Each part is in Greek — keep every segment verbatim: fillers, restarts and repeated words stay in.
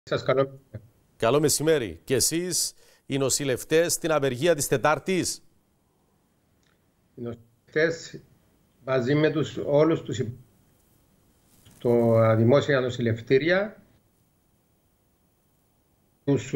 Σας καλό. Καλό μεσημέρι. Και εσείς οι νοσηλευτές στην απεργία της Τετάρτης. Οι νοσηλευτές μαζί με τους, όλους τους στο δημόσια νοσηλευτήρια, τους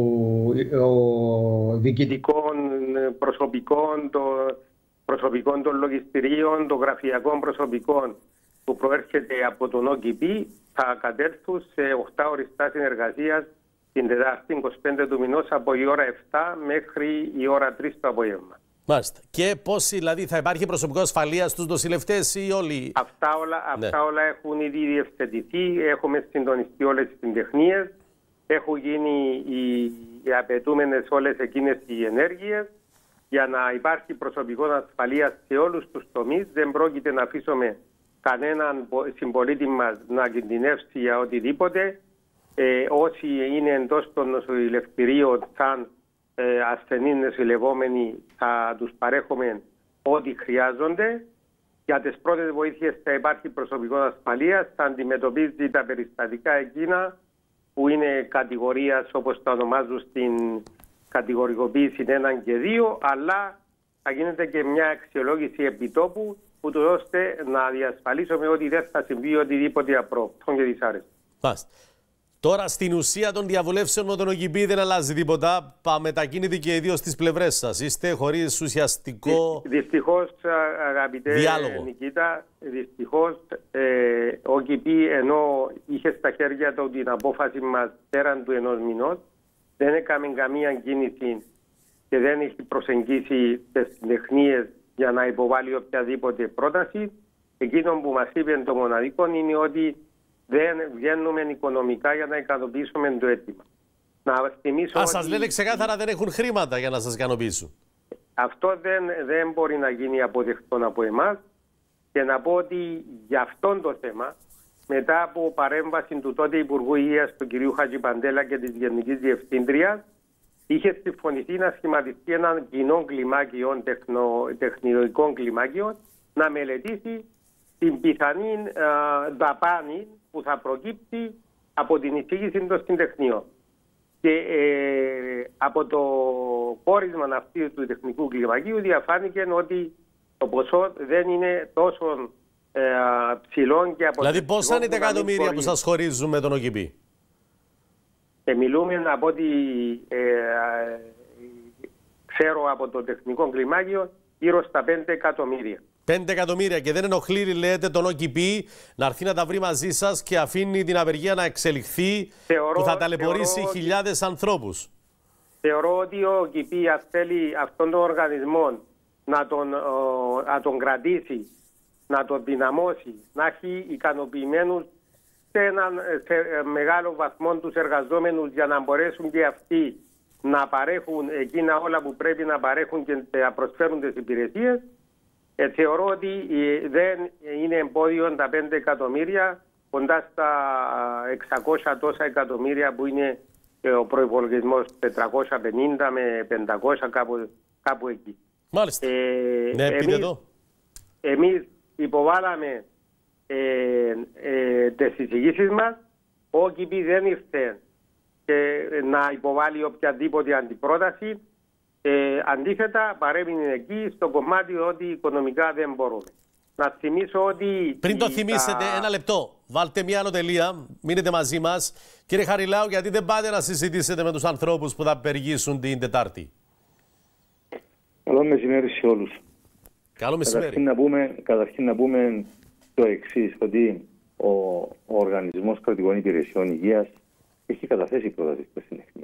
διοικητικών προσωπικών, των προσωπικών των λογιστηρίων, των γραφειακών προσωπικών που προέρχεται από τον ΟΚΙΠΗ θα κατέλθουν σε οκτώ ώριστά συνεργασίας την Τετάρτη είκοσι πέντε του μηνός από η ώρα επτά μέχρι η ώρα τρεις το απόγευμα. Μάλιστα. Και πώς δηλαδή θα υπάρχει προσωπικό ασφαλείας στους νοσηλευτές ή όλοι? Αυτά όλα, ναι. αυτά όλα έχουν ήδη διευθετηθεί, έχουμε συντονιστεί όλες τις συντεχνίες, έχουν γίνει οι, οι απαιτούμενες όλες εκείνες οι ενέργειες για να υπάρχει προσωπικό ασφαλείας σε όλους τους τομείς. Δεν πρόκειται να αφήσουμε κανέναν συμπολίτη μας να κινδυνεύσει για οτιδήποτε. Ε, όσοι είναι εντός των νοσηλευτηρίων σαν ε, ασθενείς νοσηλευόμενοι θα τους παρέχουμε ό,τι χρειάζονται. Για τις πρώτες βοήθειες θα υπάρχει προσωπικό ασφαλείας, θα αντιμετωπίζει τα περιστατικά εκείνα που είναι κατηγορίας, όπως το ονομάζουν στην κατηγορικοποίηση ένα και δύο, αλλά θα γίνεται και μια αξιολόγηση επιτόπου, ούτως ώστε να διασφαλίσουμε ότι δεν θα συμβεί οτιδήποτε απρόπτων και δυσάρεστο. Μάλιστα. Τώρα στην ουσία των διαβουλεύσεων με τον ΟΚΙΠΗ δεν αλλάζει τίποτα. Μετακίνητη και οι δύο στις πλευρές σας. Είστε χωρίς ουσιαστικό Δυστυχώς, αγαπητέ διάλογο. Νικήτα, δυστυχώς ε, ο ΟΚΙΠΗ ενώ είχε στα χέρια του την απόφαση μας πέραν του ενός μηνός, δεν έκαμε καμία κίνηση και δεν έχει προσεγγίσει τις τεχνίες για να υποβάλει οποιαδήποτε πρόταση. Εκείνο που μας είπε το μοναδικό είναι ότι δεν βγαίνουμε οικονομικά για να ικανοποιήσουμε το αίτημα. Να θυμίσω Α, ότι σας λένε ξεκάθαρα δεν έχουν χρήματα για να σας ικανοποιήσουν. Αυτό δεν, δεν μπορεί να γίνει αποδεκτό από εμάς και να πω ότι για αυτόν το θέμα, μετά από παρέμβαση του τότε Υπουργού Υγείας του κ. Χατζηπαντέλα και της Γενικής Διευθύντριας, είχε συμφωνηθεί να σχηματιστεί έναν κοινό κλιμάκιο, τεχνο, τεχνολογικό κλιμάκιο, να μελετήσει την πιθανή α, δαπάνη που θα προκύψει από την εισήγηση των συντεχνιών. Και ε, από το πόρισμα αυτή του τεχνικού κλιμακίου διαφάνηκε ότι το ποσό δεν είναι τόσο ε, ψηλό και από. Δηλαδή πόσα είναι τα εκατομμύρια που σας χωρίζουν με τον ΟΚΙΠΗ? Και μιλούμε από ό,τι ε, ξέρω από το τεχνικό κλιμάκιο γύρω στα πέντε εκατομμύρια. πέντε εκατομμύρια και δεν ενοχλεί, λέτε, τον ΟΚΙΠΗ να έρθει να τα βρει μαζί σας και αφήνει την απεργία να εξελιχθεί, θεωρώ, που θα ταλαιπωρήσει θεωρώ, χιλιάδες ανθρώπους. Θεωρώ ότι ο ΟΚΙΠΗ θέλει αυτόν τον οργανισμό να τον, ο, να τον κρατήσει, να τον δυναμώσει, να έχει ικανοποιημένους σε έναν σε μεγάλο βαθμό τους εργαζόμενους για να μπορέσουν και αυτοί να παρέχουν εκείνα όλα που πρέπει να παρέχουν και να προσφέρουν τις υπηρεσίες. Ε, θεωρώ ότι ε, δεν είναι εμπόδιο τα πέντε εκατομμύρια κοντά στα εξακόσια τόσα εκατομμύρια που είναι ε, ο προϋπολογισμός, τετρακόσια πενήντα με πεντακόσια κάπου, κάπου εκεί. Μάλιστα. Ε, ναι, πείτε εδώ. Εμείς υποβάλαμε ε, ε, τις εισηγήσεις μας. Ο ΟΚΙΠΗ δεν ήρθε ε, να υποβάλει οποιαδήποτε αντιπρόταση. Ε, αντίθετα, παρέμεινε εκεί στο κομμάτι ότι οικονομικά δεν μπορούμε. Να θυμίσω ότι. Πριν το θυμίσετε, τα... ένα λεπτό. Βάλτε μια ανωτελεία, μείνετε μαζί μας. Κύριε Χαριλάου, γιατί δεν πάτε να συζητήσετε με τους ανθρώπους που θα απεργήσουν την Τετάρτη? Καλό μεσημέρι σε όλους. Καλό μεσημέρι. Καταρχήν να πούμε, καταρχήν να πούμε το εξής, ότι ο, ο Οργανισμός Κρατικών Υπηρεσιών Υγείας έχει καταθέσει πρόταση προς την ΕΧΜΗ,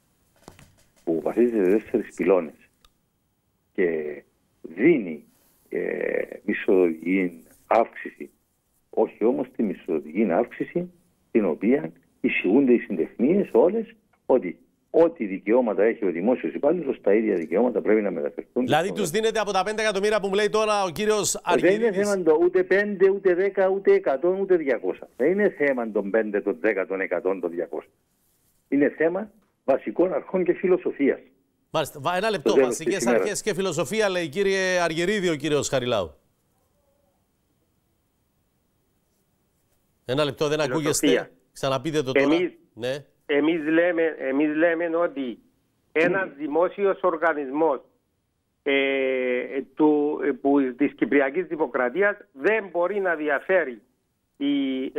που βασίζεται σε τέσσερις πυλώνες και δίνει ε, μισθοδοτική αύξηση, όχι όμως τη μισθοδοτική αύξηση την οποία εισηγούνται οι συντεχνίες όλες, ότι ό,τι δικαιώματα έχει ο δημόσιος υπάλληλος, τα ίδια δικαιώματα πρέπει να μεταφερθούν. Δηλαδή τους δίνεται από τα πέντε εκατομμύρια που μου λέει τώρα ο κύριος Αργυρίδης? Δεν είναι θέμα το ούτε πέντε, ούτε δέκα, ούτε εκατό, ούτε διακόσια. Δεν είναι θέμα των πέντε, των δέκα, των εκατό, των διακόσια. Είναι θέμα βασικών αρχών και φιλοσοφίας. Μάλιστα. Ένα λεπτό. Βασικές αρχές και φιλοσοφία, λέει, κύριε Αργυρίδη, ο κύριος Χαριλάου. Ένα λεπτό, δεν φιλοσοφία. Ακούγεστε. Ξαναπείτε το τώρα. Εμείς, ναι. εμείς λέμε, εμείς λέμε ότι ένας δημόσιος οργανισμός ε, του, που, της Κυπριακής Δημοκρατίας δεν μπορεί να διαφέρει οι,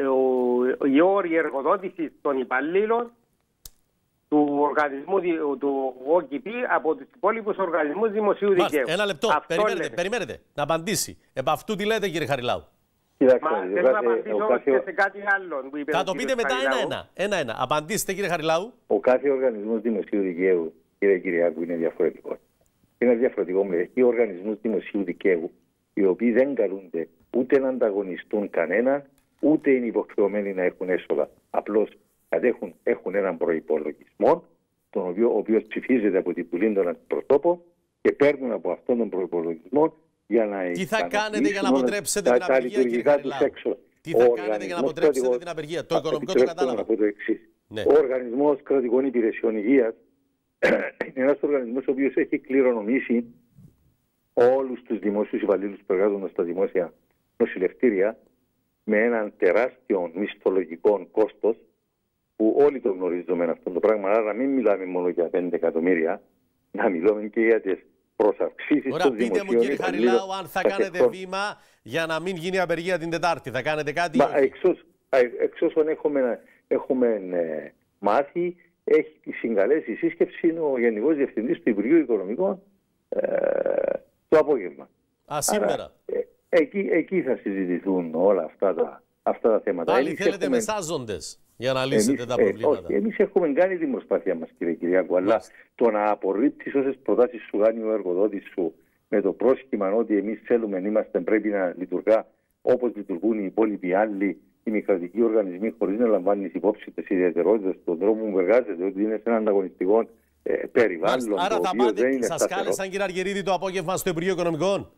οι όροι εργοδότησης των υπαλλήλων του οργανισμού του Ο Κ Π από τους υπόλοιπους οργανισμούς δημοσίου δικαίου. Ένα λεπτό, περιμένετε, περιμένετε να απαντήσει. Επ' αυτού τι λέτε, κύριε Χαριλάου? Μα θέλω να απαντήσω όμως και σε κάτι άλλο. Θα το πείτε μετά ένα-ένα. Ένα-ένα. Απαντήστε, κύριε Χαριλάου. Ο κάθε οργανισμός δημοσίου δικαίου, κύριε Κυριάκου, είναι διαφορετικό. Είναι διαφορετικό. Έχει οργανισμούς δημοσίου δικαίου, οι οποίοι δεν καλούνται ούτε να ανταγωνιστούν κανέναν, ούτε είναι υποχρεωμένοι να έχουν έσοδα. Απλώς κατέχουν, έχουν έναν προϋπολογισμό, τον οποίο, ο οποίος ψηφίζεται από την Βουλή των Αντιπροσώπων και παίρνουν από αυτόν τον προϋπολογισμό για να. Τι θα κάνετε για να αποτρέψετε την απεργία, κύριε Χαριλάου? Τι θα κάνετε για να αποτρέψετε την απεργία? Το οικονομικό το κατάλαβα. Ναι. Ο Οργανισμός Κρατικών Υπηρεσιών Υγείας είναι ένας οργανισμός ο οποίος έχει κληρονομήσει όλους τους δημόσιους υπαλλήλους που εργάζονται στα δημόσια νοσηλευτήρια με έναν τεράστιο μισθολογικό κόστος, που όλοι το γνωρίζουμε αυτό το πράγμα. Άρα, μην μιλάμε μόνο για πέντε εκατομμύρια, να μιλάμε και για τις προσαυξήσεις των δημοσίων. Ωραία, πείτε μου, κύριε Χαριλάου, αν θα κάνετε βήμα για να μην γίνει απεργία την Τετάρτη. Θα κάνετε κάτι? Μα, εξ όσων έχουμε, έχουμε ε, μάθει, έχει συγκαλέσει σύσκεψη ο Γενικός Διευθυντής του Υπουργείου Οικονομικών ε, το απόγευμα. Α, σήμερα. Άρα, ε, εκεί, εκεί θα συζητηθούν όλα αυτά τα, αυτά τα θέματα. Πάλι θέλετε έχουμε... μεσάζοντες για να λύσετε εμείς, τα προβλήματα. Ε, όχι, εμείς έχουμε κάνει την προσπάθεια μας, κύριε Κυριάκου, αλλά Μάλιστα. το να απορρίπτεις όσες προτάσεις σου κάνει ο εργοδότης σου με το πρόσχημα ότι εμείς θέλουμε, είμαστε, πρέπει να λειτουργά όπως λειτουργούν οι υπόλοιποι άλλοι, οι μη κρατικοί οργανισμοί, χωρίς να λαμβάνεις υπόψη τις ιδιαιτερότητες των τρόπων που εργάζεται, ότι είναι σε ένα ανταγωνιστικό ε, περιβάλλον. Άρα θα πάτε, σας κάλεσαν, κύριε Αργυρίδη, το απόγευμα στο Υπουργείο Οικονομικών?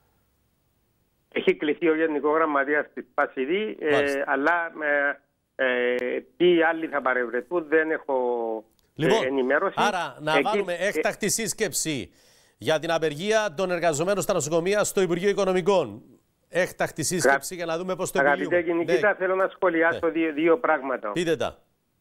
Έχει κληθεί ο Γενικός Γραμματέας της ΠΑΣΙΔΗ, ε, αλλά ε, ε, ποιοι άλλοι θα παρευρεθούν δεν έχω λοιπόν, ε, ενημέρωση. Άρα να Εκεί, βάλουμε έκτακτη σύσκεψη για την απεργία των εργαζομένων στα νοσοκομεία στο Υπουργείο Οικονομικών. Έκτακτη σύσκεψη Γρα... για να δούμε πώς το επιλύουμε. Αγαπητέ Νικήτα, ναι. θέλω να σχολιάσω ναι. δύο, δύο πράγματα. Πείτε τα.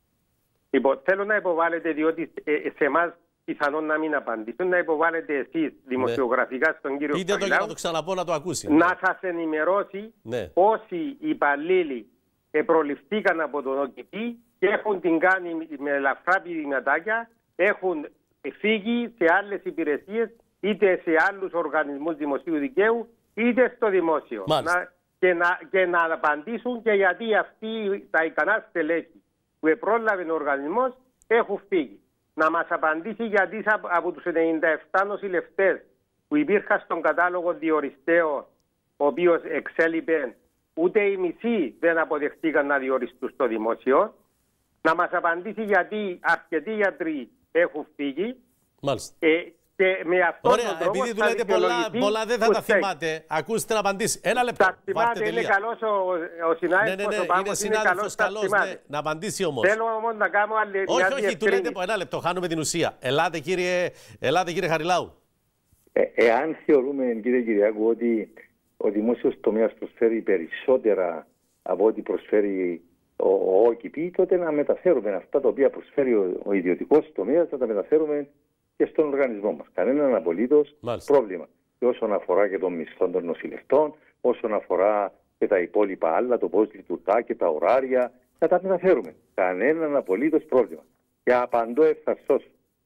Λοιπόν, θέλω να υποβάλλετε, διότι σε εμάς πιθανόν να μην απαντήσουν, να υποβάλλετε εσείς δημοσιογραφικά ναι. στον κύριο Πείτε Χαριλάου. το για να το ξαναπώ να το ακούσει. Να σας ενημερώσει ναι. όσοι υπαλλήλοι προληφθήκαν από τον Ο Κ Π και έχουν την κάνει με ελαφρά πυρηματάκια, έχουν φύγει σε άλλες υπηρεσίες, είτε σε άλλους οργανισμούς δημοσίου δικαίου, είτε στο δημόσιο. Να, και, να, και να απαντήσουν και γιατί αυτοί τα ικανά στελέχη που επρόλαβε ο οργανισμός έχουν φύγει. Να μας απαντήσει γιατί από τους ενενήντα επτά νοσηλευτές που υπήρχαν στον κατάλογο διοριστέων, ο οποίος εξέλιπε, ούτε οι μισοί δεν αποδεχτήκαν να διοριστούν στο δημόσιο. Να μας απαντήσει γιατί αρκετοί γιατροί έχουν φύγει. Μάλιστα. Ε, Και με αυτόν Ωραία, τον τρόπο επειδή του λέτε πολλά, πολλά δεν θα τα θυμάται. Ακούστε να απαντήσει. Ένα λεπτό. Τα θυμάται, είναι καλός ο, ο συνάδελφος. Ναι, ναι, ναι, είναι συνάδελφος καλός, ναι, να απαντήσει όμως. Θέλω όμως να κάνω άλλη όχι, όχι, όχι, του λέτε ένα λεπτό, χάνουμε την ουσία. Ελάτε κύριε, ελάτε, κύριε Χαριλάου. Ε, εάν θεωρούμε, κύριε Κυριάκου, ότι ο δημόσιος τομέας προσφέρει περισσότερα από ό,τι προσφέρει ο, ο Ο Κ Π, τότε να μεταφέρουμε αυτά τα οποία προσφέρει ο, ο ιδιωτικός τομέας, να τα μεταφέρουμε και στον οργανισμό μας. Κανέναν απολύτως πρόβλημα. Και όσον αφορά και τον μισθό των νοσηλευτών, όσον αφορά και τα υπόλοιπα άλλα, το πώς λειτουργά και τα ωράρια, θα τα μεταφέρουμε. Κανέναν απολύτως πρόβλημα. Και απαντώ ευθαρσώς.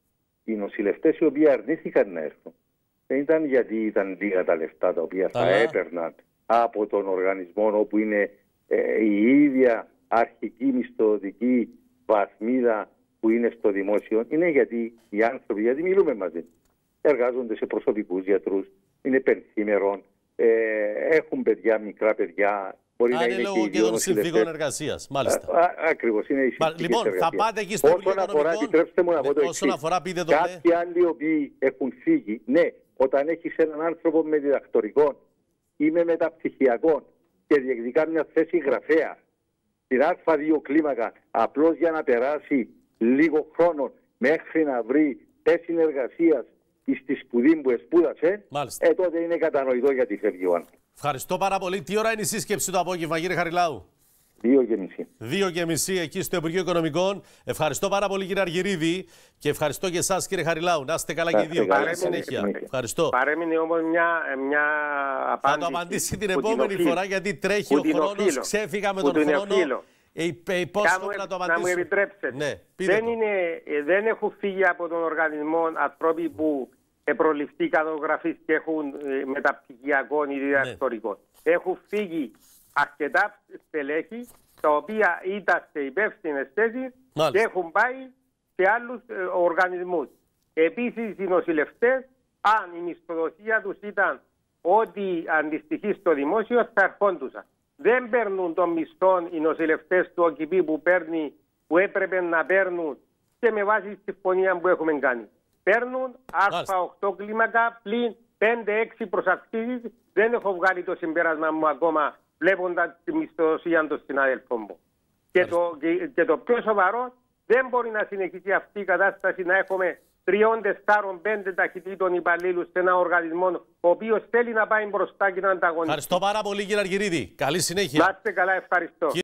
Οι νοσηλευτές οι οποίοι αρνήθηκαν να έρθουν, δεν ήταν γιατί ήταν λίγα τα λεφτά τα οποία θα έπαιρναν από τον οργανισμό όπου είναι ε, η ίδια αρχική μισθοδοτική βαθμίδα που είναι στο δημόσιο, είναι γιατί οι άνθρωποι, γιατί μιλούμε μαζί, εργάζονται σε προσωπικούς γιατρούς, είναι πενθήμερων, ε, έχουν παιδιά, μικρά παιδιά. Μπορεί Άρα να είναι είναι λόγω και, και των συνθήκων εργασίας, μάλιστα. Ακριβώς, είναι οι συνθήκες Λοιπόν, εργασίας. θα πάτε εκεί στο Υπουργείο Οικονομικών. Επιτρέψτε μου να πω το εξής. Όσον αφορά, πείτε το Κάποιοι ναι. άλλοι οι οποίοι έχουν φύγει, ναι, όταν έχεις έναν άνθρωπο με διδακτορικό ή με μεταπτυχιακό και διεκδικά μια θέση γραφέα στην Α δύο κλίμακα, απλώς για να περάσει λίγο χρόνο μέχρι να βρει θέση εργασίας στη σπουδή που εσπούδασε, ε, τότε είναι κατανοητό γιατί φεύγει ο άνθρωπος. Ευχαριστώ πάρα πολύ. Τι ώρα είναι η σύσκεψη το απόγευμα, κύριε Χαριλάου? Δύο και μισή. Δύο και μισή εκεί στο Υπουργείο Οικονομικών. Ευχαριστώ πάρα πολύ, κύριε Αργυρίδη, και ευχαριστώ και εσάς, κύριε Χαριλάου. Να είστε καλά και οι δύο. Καλή συνέχεια. συνέχεια. Ευχαριστώ. Παρέμεινε όμως μια, μια απάντηση. Θα το απαντήσει την επόμενη φορά, γιατί τρέχει ο χρόνος. Ξέφυγα με τον χρόνο. Ε, πώς να, το να μου επιτρέψετε. Ναι, δεν, είναι, δεν έχουν φύγει από τον οργανισμό ανθρώποι που προληφθήκαν γραφείς και έχουν μεταπτυχιακών ή διδακτορικών. Ναι. Έχουν φύγει αρκετά στελέχη, τα οποία ήταν σε υπεύθυνες θέσεις και έχουν πάει σε άλλους ε, οργανισμούς. Επίσης, οι νοσηλευτές, αν η μισθοδοσία τους ήταν ό,τι αντιστοιχεί στο δημόσιο, θα ερχόντουσαν. Δεν παίρνουν των μισθών οι νοσηλευτές του ΟΚΙΠΗ που, παίρνει, που έπρεπε να παίρνουν και με βάση τη συμφωνία που έχουμε κάνει. Παίρνουν Α οκτώ κλίμακα πλην πέντε έξι προσαρτήσεις. Δεν έχω βγάλει το συμπέρασμα μου ακόμα, βλέποντας τη μισθοδοσία των συναδέλφων μου. Και το, και, και το πιο σοβαρό, δεν μπορεί να συνεχίσει αυτή η κατάσταση να έχουμε τριών, τεσσάρων, πέντε ταχυτήτων υπαλλήλους σε ένα οργανισμό ο οποίος θέλει να πάει μπροστά και να ανταγωνιστεί. Ευχαριστώ πάρα πολύ, κύριε Αργυρίδη. Καλή συνέχεια. Να είστε καλά, ευχαριστώ.